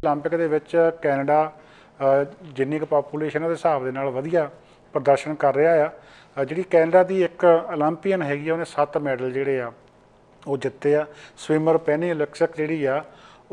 Olympic दे विच Canada जिन्नी क population उहदे हिसाब दे नाल वधिया प्रदर्शन कर रहा आ। जिहड़ी कैनेडा दी एक ओलंपीयन हैगी उहने 7 मैडल जिहड़े आ वो जित्ते आ। स्विमर पेनी लक्सक जिहड़ी आ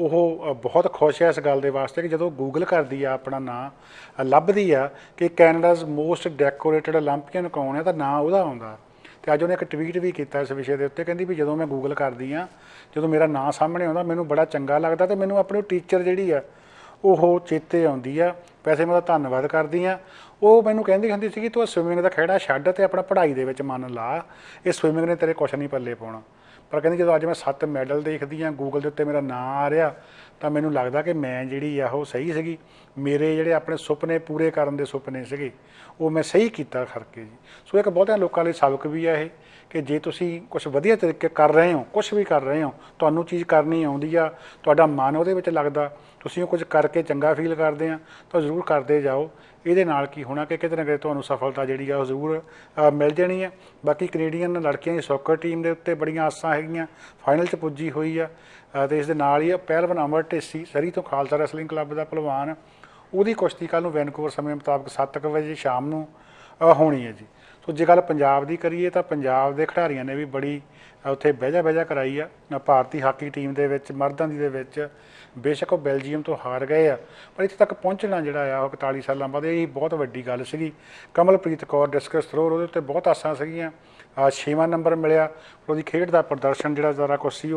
ਉਹ बहुत खुश है इस गल के वास्ते कि जो गूगल करती है अपना नाम लभदी आ कि कैनेडाज मोस्ट डैकोरेटिड ओलंपीयन कौन है तो नाम वह आता। तो अज उन्हें एक ट्वीट भी किया इस विषय के उत्ते कहती भी जो मैं गूगल करती हाँ जो मेरा नाम सामने आता मैनू बड़ा चंगा लगता तो मैनू अपनी टीचर जी है वो चेते आती है। वैसे मैं उसका धन्नवाद करती हाँ। वो मैनू कहती होंदी सी तू स्विमिंग का खेड़ा छड्ड ते अपना पढ़ाई दे विच मन ला, ये स्विमिंग ने तेरे कुछ नहीं पल्ले पाउणा। पर कहती जो अज मैं 7 मैडल देखती हाँ गूगल के उत्ते मेरा नाम आ रहा तो मैनू लगता कि मैं जी सही सी, मेरे जोड़े अपने सुपने पूरे करने के सुपने से वो मैं सही किया करके जी। सो एक बहुत लोगों लिए सबक भी है कि जे तुसी कुछ वधिया तरीके कर रहे हो, कुछ भी कर रहे हो, तुहानू चीज़ करनी आउंदी आ, तुहाडा मन उहदे विच लगदा, तुसी कुछ करके चंगा फील करते हैं तो जरूर करते जाओ। ये नाल की होना कि किते ना किते तुहानू सफलता जिहड़ी आ जरूर मिल जानी है। बाकी कनेडियन लड़कियां की सॉकर टीम के उत्ते बड़ियां आसां हैगियां, फाइनल च पुजी हुई आ। तो इस दे नाल ही पहलवान अमर ढेसी सरी तो खालसा रैसलिंग क्लब का पहलवान, उहदी कुश्ती कल नूं वैनकूवर समय मुताबक 7 बजे शाम नूं होनी है जी। सो जे गल पंजाब की करिए तो पंजाब के खिडारियों ने भी बड़ी उत्थे बहजा कराई आ। भारती हाकी टीम के मर्दां दी दे विच बेशक वो बेलजीयम तो हार गए आ पर इत्थे तक पहुँचना जिहड़ा आ 41 साल बाद यही बहुत वड्डी गल सीगी। कमलप्रीत कौर डिस्कस थ्रोर उहदे उत्ते बहुत आसां सीगियां, 6वां नंबर मिलिया। उहदी खेड का प्रदर्शन जिहड़ा सारा कुछ सी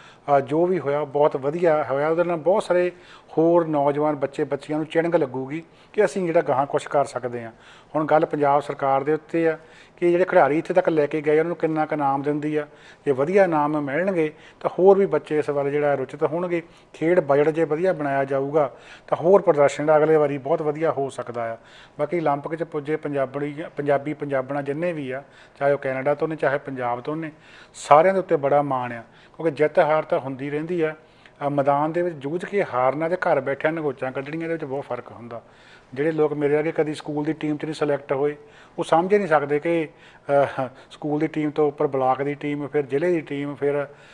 जो भी होया बहुत वधिया होया। उहदे नाल बहुत सारे होर नौजवान बच्चे बच्चियां नूं चिणग लगूगी कि असीं जिहड़ा गाहां कुछ कर सकते हैं। हुण गल पंजाब सरकार दे उत्ते आ कि जिहड़े खिडारी इत्थे तक लैके गए उन्होंने किन्ना क इनाम दिंदी आ। जे वधिया इनाम मिलणगे तो होर भी बच्चे इस वाले जिहड़ा रुचित होणगे। खेड बजट जे वधिया बनाया जाऊगा तो होर प्रदर्शन अगले वारी बहुत वधिया हो सकता है। बाकी ओलंपिक च पुजे पंजाबी पंजाबणा जिन्ने भी आ, चाहे वह कैनेडा तो ने चाहे पंजाब तो ने, सारिਆਂ ਦੇ ਉੱਤੇ बड़ा माण आ क्योंकि जित हार तो ਹੁੰਦੀ ਰਹਿੰਦੀ ਆ। मैदान के जूझ के हारना तो घर बैठे नगोचा कढ़निया के बहुत फर्क होंदा। ਜਿਹੜੇ लोग मेरे अगे कभी स्कूल की टीम च नहीं सिलैक्ट होए वो समझ ही नहीं सकते कि स्कूल की टीम तो उपर ब्लॉक की टीम, फिर जिले की टीम, फिर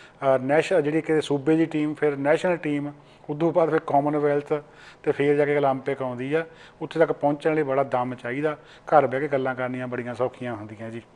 नैशनल जी कि सूबे की टीम, फिर नैशनल टीम, उदों बाद फिर कॉमनवैल्थ, तो फिर जाके ओलंपिक आउंदी आ। उत्थे तक पहुँचने लिए बड़ा दम चाहिए, घर बह के गल्लां करनियां बड़ियां सौखियां हुंदियां जी।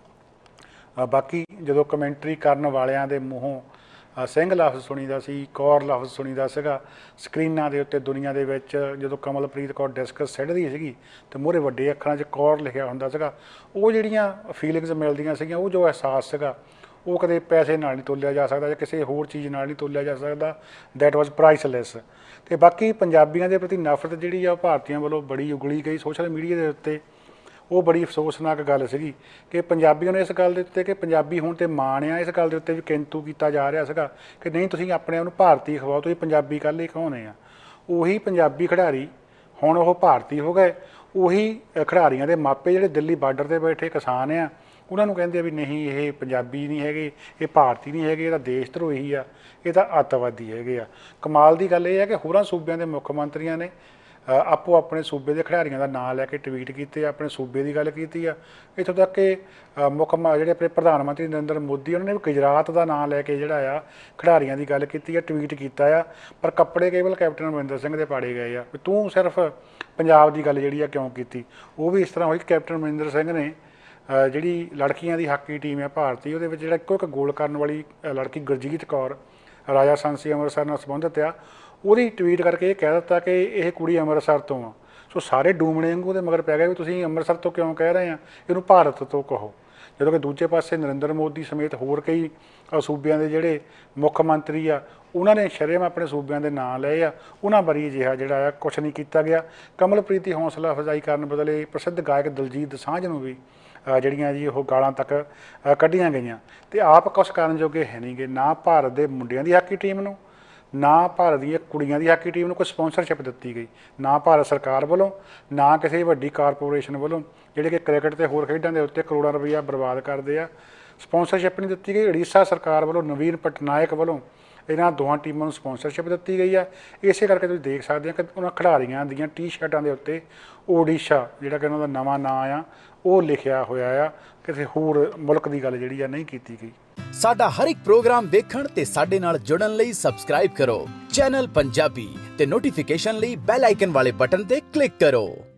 बाकी जो कमेंटरी करन वालियां दे मूँहों ਸਿੰਘ लफ्ज़ सुनीदा सी, कौर लफ्ज़ सुनीदा सीगा। स्क्रीनां दे उत्ते दुनिया दे विच जदों कमलप्रीत कौर डिस्कस सिੱਟਦੀ ਸੀਗੀ तो मूहरे वड्डे अखरां 'च कौर लिखिया हुंदा सीगा। वो जिहड़ियां फीलिंग्स मिलदियां सीगियां, वो जो एहसास सीगा वो कदे पैसे नाल नहीं तोलिया जा सकदा, किसी होर चीज़ नाल नहीं तोलिया जा सकदा। That was priceless. ते बाकी पंजाबियों के प्रति नफरत जिहड़ी आ भारतीयों वालों बड़ी उगली गई सोशल मीडिया के उत्ते। वो बड़ी अफसोसनाक गल सीगी कि पंजाबियों ने इस गल के उत्ते कि पंजाबी होण ते माण आ, इस गल के उत्ते भी किंतु किया जा रहा सीगा कि नहीं तुसीं अपने आप नूं भारती खवाओ, तुसीं पंजाबी कल ही कहाउने आ। उही पंजाबी खिडारी हुण वो भारती हो गए। उही खिडारियों के मापे जिहड़े दिल्ली बार्डर ते बैठे किसान आ उन्होंने कहते भी नहीं ये पंजाबी नहीं है, ये भारती नहीं है, ये देश धरोही आ, ये तो अतवादी है। कमाल की गल यह है कि होरां सूबियां के मुख मंत्रियों ने आपो अपने सूबे के खिडारियों का नाम लैके ट्वीट किए, अपने सूबे की गल की आ। इत्थों तक कि मुख जिहड़े अपने प्रधानमंत्री नरेंद्र मोदी उन्होंने भी गुजरात का नाम लैके जिहड़ा खिडारियों की गल की ट्वीट किया। पर कपड़े केवल कैप्टन अमरिंदर सिंह दे पाड़े गए आ। तू सिर्फ पंजाब की गल जिहड़ी क्यों की? वो भी इस तरह हुई कैप्टन अमरिंदर सिंह ने जिहड़ी लड़कियां की हाकी टीम है भारती उहदे विच जिहड़ा इक्को एक गोल करन वाली लड़की गुरजीत कौर राजा सांसी अमृतसर नाल संबंधित आ, ਉਹਦੀ ट्वीट करके ये कह दिता कि यह कुड़ी अमृतसर तो आ। सो सारे डूमणे वांगू दे मगर पै गए भी तुसीं अमृतसर तो क्यों कह रहे हैं, इहनूं भारत तो कहो। ਜਦੋਂ कि दूजे पासे नरेंद्र मोदी समेत होर कई सूबियां दे जिहड़े मुख मंत्री आ उन्होंने शरेआम अपने सूबियां दे नाम लए आ, उन्हां बारे अजिहा जिहड़ा कुछ नहीं किया गया। कमलप्रीत की हौसला अफजाई करन बदले प्रसिद्ध गायक दलजीत दोसांझ नूं भी ਜਿਹੜੀਆਂ जी वो गालां तक ਕੱਢੀਆਂ गईयां तो आप कुछ करन जोगे है नहीं गे। ना भारत के मुंडियां की हाकी टीम नूं, ना भारत दी कुड़ियां दी हाकी टीम नूं कोई स्पॉन्सरशिप दी गई, ना भारत सरकार वालों, ना किसी वड्डी कारपोरेशन वालों जिहड़े कि क्रिकेट ते होर खेडां दे उत्ते करोड़ां रुपया बर्बाद करदे आ। स्पॉन्सरशिप नहीं दी गई। उड़ीसा सरकार वालों नवीन पटनायक वालों इन्हां दोवां टीमां नूं स्पॉन्सरशिप दी गई है। इसे करके तुसीं देख सकते हैं कि उन्हां खिडारियां दीयां टी शर्टां दे उत्ते ओडिशा जिहड़ा कि उन्हां दा नवां नाम आ वो लिखिया होया आ, किसी होर मुल्क की गल जिहड़ी नहीं की गई। साडा हर एक प्रोग्राम देखण ते साडे नाल जुड़न लई सबसक्राइब करो चैनल पंजाबी ਤੇ ਨੋਟੀਫਿਕੇਸ਼ਨ ਲਈ ਬੈਲ ਆਈਕਨ ਵਾਲੇ ਬਟਨ ਤੇ ਕਲਿੱਕ ਕਰੋ।